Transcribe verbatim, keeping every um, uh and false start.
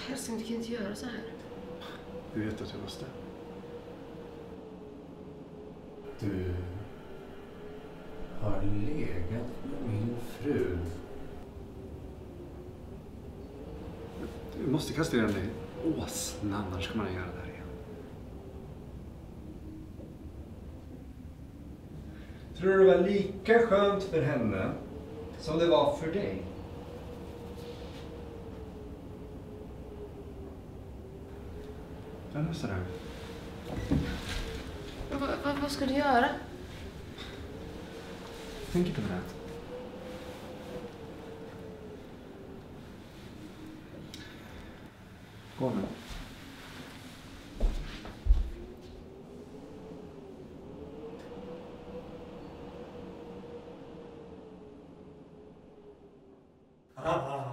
Älskling, du kan inte göra så här. Du vet att jag måste. Du har legat med min fru. Du måste kastrera dig. Åsnan, annars kan man göra det här igen. Tror du det var lika skönt för henne som det var för dig? Jag löser det här. Va, va, vad ska du göra? Tänk inte på det. Gå nu. Haha.